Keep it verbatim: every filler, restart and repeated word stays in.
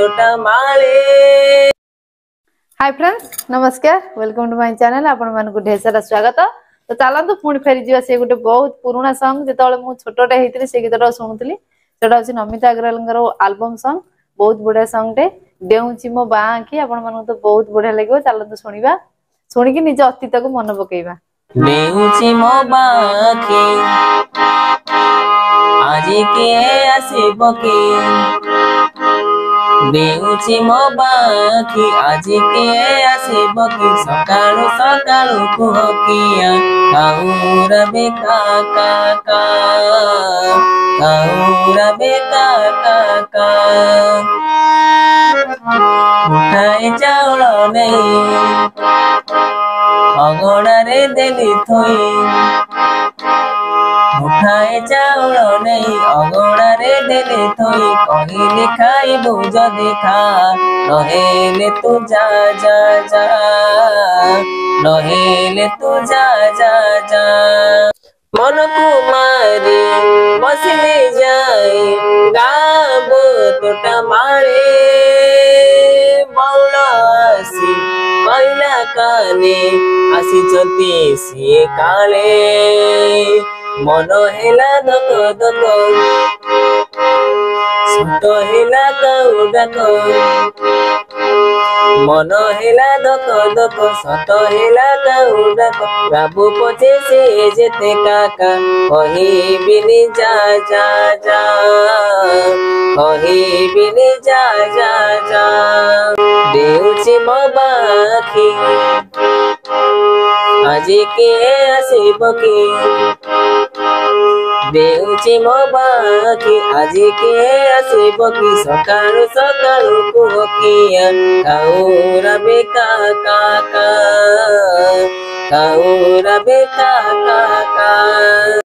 तोटा माले। Hi friends नमस्कार वेलकम टू माय चैनल आपण मानकु ढेर सारा स्वागत। तो चलतु पुणी फेरी जा से गोटे बहुत पुराना सॉन्ग जेतले मु छोटटे हेतिले से गीतटा सुनुतली सेटा अछि नमिता अग्रवालंकर एल्बम सॉन्ग बहुत बढ़िया सॉन्ग टे देउची मो बा आखी आपण मानकु तो बहुत बढ़िया लागो। चलतु सुनिबा सुनिकी निज अतीत को मन पकेइबा। देउची मो बा आखी आज के आसीबो की देउची मो बाखी आज के आसीबो की सकाळु सकाळु कुह किया काउरा बेका काका काउरा बेका काका मुठाए चाउल नहीं अगणा रे देली थोई मुठाए चाउल नहीं अगणा रे देले थोई कहिले खाइबु जदि खा नहेले तू जा जा जा नहेले तू जा जा जा मन कुमारी बसले जाए गाबो तोटा मारे मौला आसी महिला काने आसी चती सी काले मन हेला दक दक सुत हेला कौ डक मन हेला दक दक सत हेला कौ डक बाबू पछे से जेते काका कही बिनी जा जा जा कही बिनी जा जा जा देउची मो बाखी आज के आसीबो की देउची मो बाखी आज के आसीबो की सकाळु सकाळु कुह किया काउरा बेका काका काउरा बेका काका।